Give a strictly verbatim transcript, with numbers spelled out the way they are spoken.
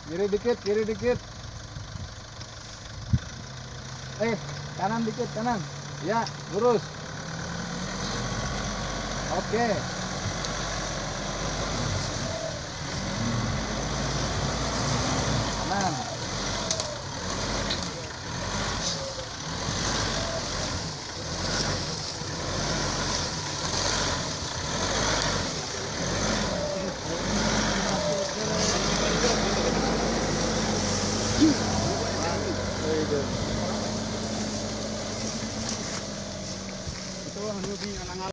Kiri dikit, kiri dikit. Eh, kanan dikit, kanan. Ya, lurus. Oke. Kanan. Itu hanya di